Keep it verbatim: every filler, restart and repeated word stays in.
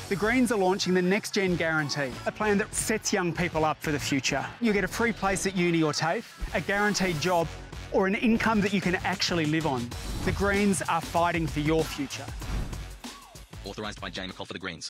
The Greens are launching the Next Gen Guarantee, a plan that sets young people up for the future. You get a free place at uni or TAFE, a guaranteed job, or an income that you can actually live on. The Greens are fighting for your future. Authorised by Jane McCall for the Greens.